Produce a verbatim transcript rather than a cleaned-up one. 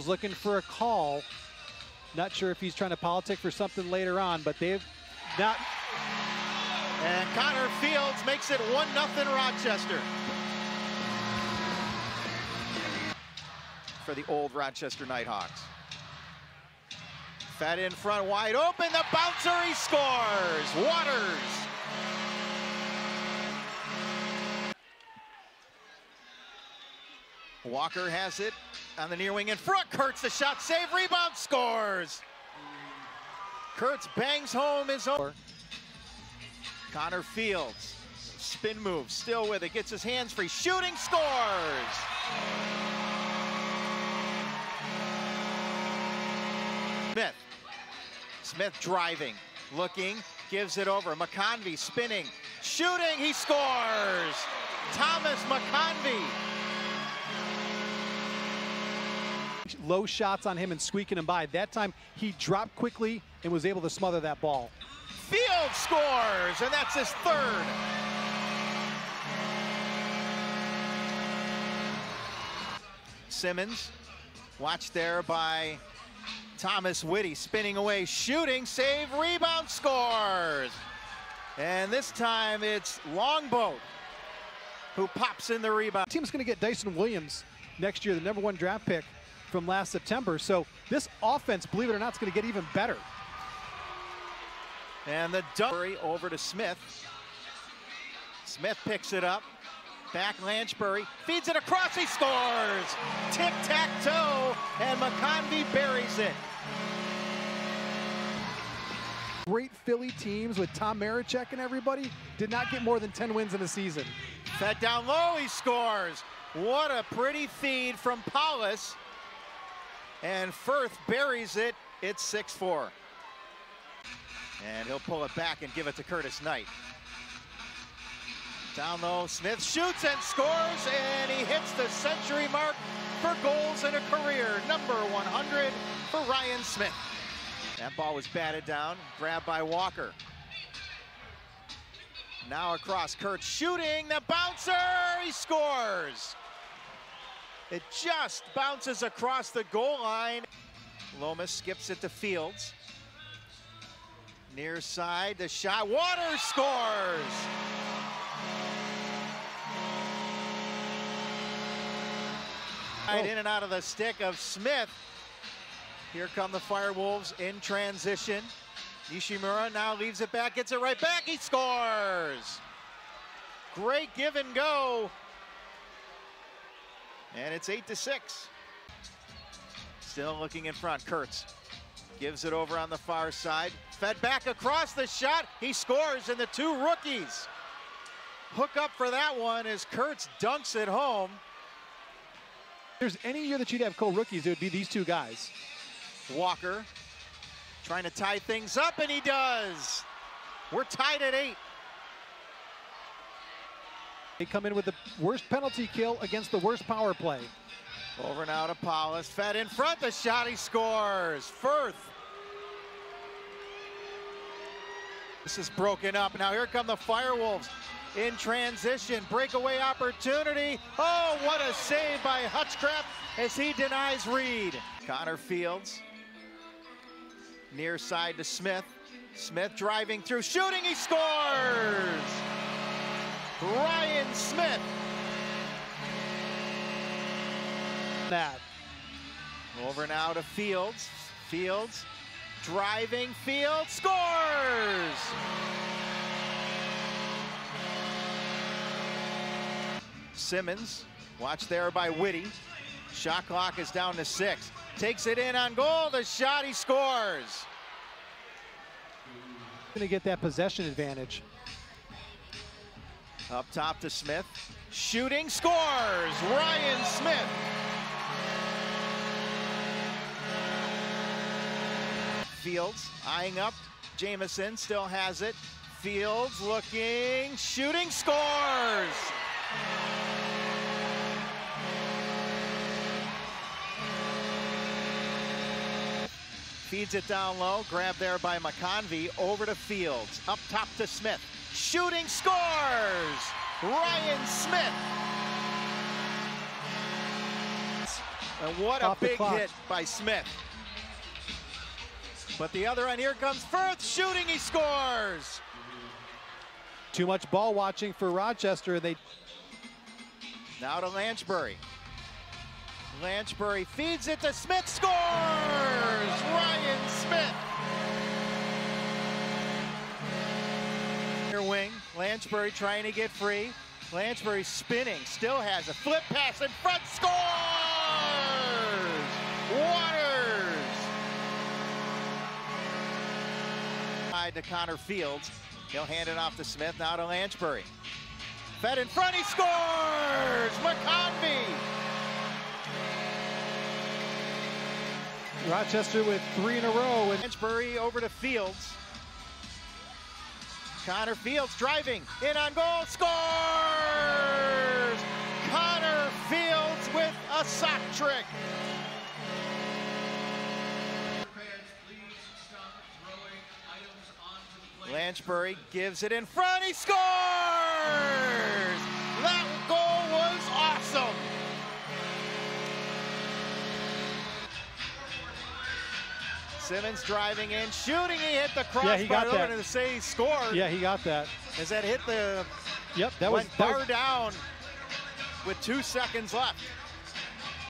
Fields looking for a call. Not sure if he's trying to politic for something later on, but they've not. And Connor Fields makes it one nothing Rochester. For the old Rochester Nighthawks. Fed in front, wide open, the bouncer, he scores! Waters! Walker has it on the near wing in front. Kurtz the shot, save, rebound, scores! Kurtz bangs home his own. Connor Fields, spin move, still with it, gets his hands free, shooting, scores! Smith. Smith driving, looking, gives it over. McConvey spinning, shooting, he scores! Thomas McConvey. Low shots on him and squeaking him by. That time he dropped quickly and was able to smother that ball. Field scores, and that's his third. Simmons, watched there by Thomas Whitty, spinning away, shooting, save, rebound, scores. And this time it's Longboat who pops in the rebound. The team's going to get Dyson Williams next year, the number one draft pick from last September. So this offense, believe it or not, is going to get even better. And the dump over to Smith. Smith picks it up. Back Lanchbury, feeds it across, he scores! Tic-tac-toe, and McConvey buries it. Great Philly teams with Tom Marichek and everybody did not get more than ten wins in a season. Fed down low, he scores. What a pretty feed from Paulus. And Firth buries it, it's six four. And he'll pull it back and give it to Curtis Knight. Down low, Smith shoots and scores, and he hits the century mark for goals in a career. Number one hundred for Ryan Smith. That ball was batted down, grabbed by Walker. Now across, Kurtz shooting, the bouncer, he scores. It just bounces across the goal line. Lomas skips it to Fields. Near side, the shot, Waters scores. Right in and out of the stick of Smith. Here come the Firewolves in transition. Nishimura now leaves it back, gets it right back, he scores! Great give and go. And it's eight to six. Still looking in front, Kurtz gives it over on the far side. Fed back across the shot, he scores, and the two rookies hook up for that one as Kurtz dunks it home. If there's any year that you'd have co-rookies, it would be these two guys. Walker trying to tie things up, and he does. We're tied at eight. They come in with the worst penalty kill against the worst power play. Over now to Paulus, fed in front, the shot, he scores. Firth. This is broken up. Now here come the Firewolves in transition, breakaway opportunity. Oh, what a save by Hutchcraft as he denies Reed. Connor Fields, near side to Smith. Smith driving through, shooting, he scores! Ryan Smith. That. Over now to Fields. Fields driving, Fields scores! Simmons, watched there by Whitty. Shot clock is down to six. Takes it in on goal, the shot, he scores. Gonna get that possession advantage. Up top to Smith. Shooting, scores! Ryan Smith. Fields eyeing up. Jamison still has it. Fields looking, shooting, scores! Feeds it down low, grabbed there by McConvey, over to Fields, up top to Smith, shooting, scores! Ryan Smith. And what a off the big clock. hit by Smith. But the other end, here comes Firth shooting, he scores. Too much ball watching for Rochester. They Now to Lanchbury. Lanchbury feeds it to Smith, scores! Ryan Smith. Near wing, Lanchbury trying to get free. Lanchbury spinning, still has a flip pass in front, scores! Waters! Side to Connor Fields. He'll hand it off to Smith, now to Lanchbury. Fed in front, he scores! McConvey! Rochester with three in a row. And Lanchbury over to Fields. Connor Fields driving, in on goal, scores! Connor Fields with a sock trick. Lanchbury gives it in front, he scores! That goal was awesome! Simmons driving in, shooting, he hit the crossbar. Yeah, he got that. To say he scored. yeah, he got that. As that hit the Yep, that was went that bar was, down with two seconds left.